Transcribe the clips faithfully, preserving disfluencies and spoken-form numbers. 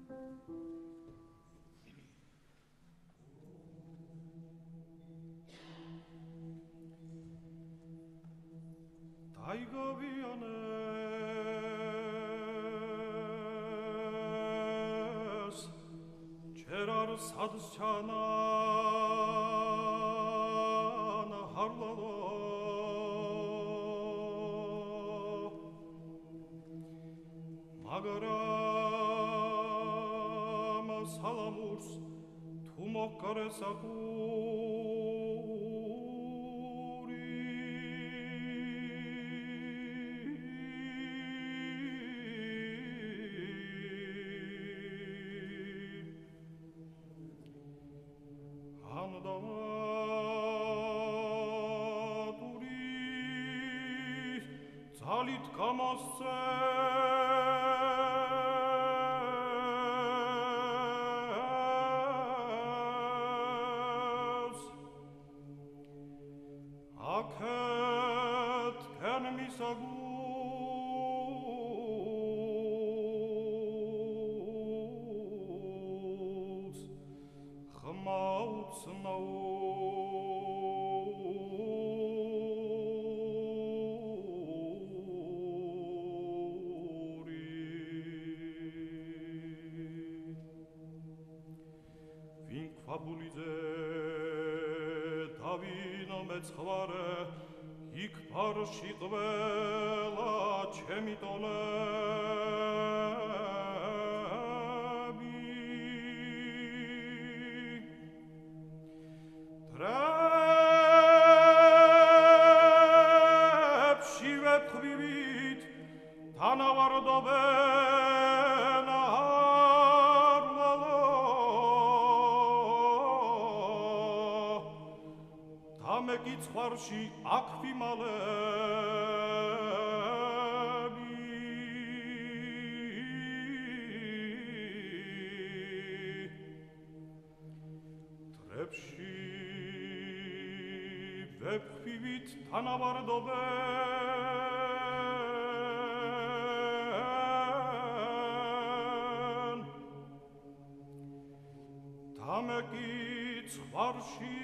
Taigaviones, cerar sadschanan harlalo, magaram salamurs tumokaresaku. Zalit kamoses Aket ken misagus Chmauts nau Fabulize davino metzvare ik parshi qvela chemi tonები ტრებში ვეფხვივით თანავარდობენ მეკიც ხარში აქვი მალები ტრებში ვეფხვივით თანავარდობენ და მეკიც ხარში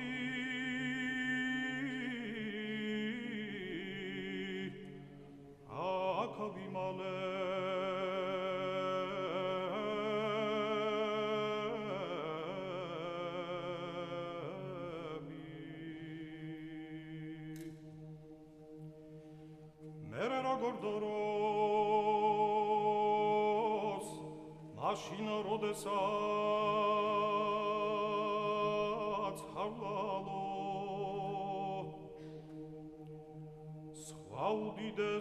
Gordoros, mașină rodesați harlalo, svaudi de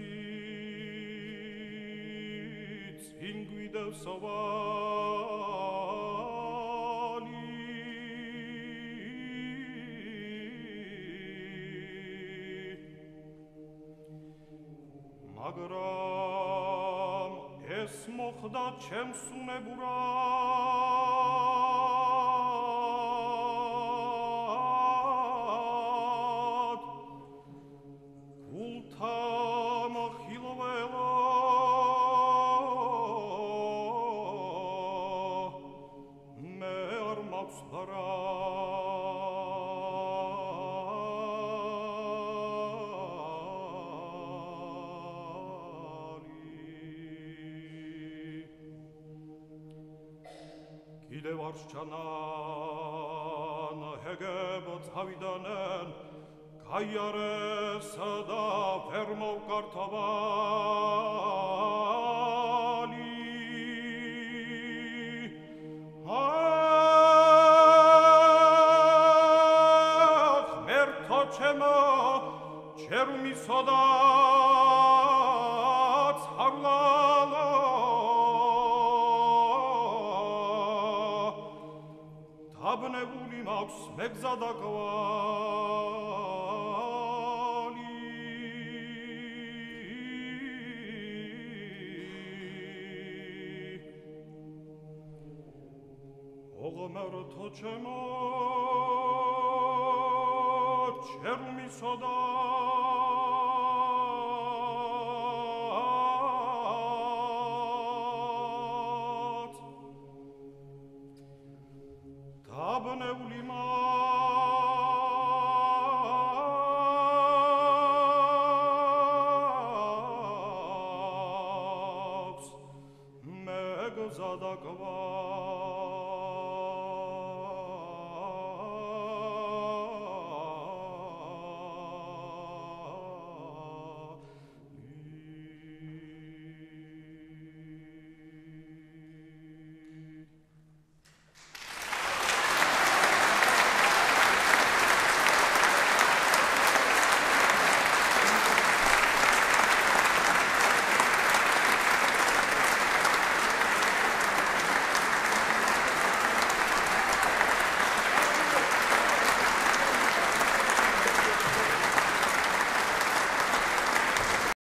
siți, ingui de savali, მაგრამ ეს მოხდა ჩემს უნებურად გულთა მახილველა მე არ მაქვს ბარა კიდევ არ სჩანან ჰეგებო წავიდანენ გაიარეს და ვერ მოვკართავალი ახ მერთო ჩემო ჯერ მისოდაც ჰარლალო დაბნეული მაქვს მეგზა და კვალი ოღმერთო ჩემო ჯერ მისოდაც მეგზა და გვა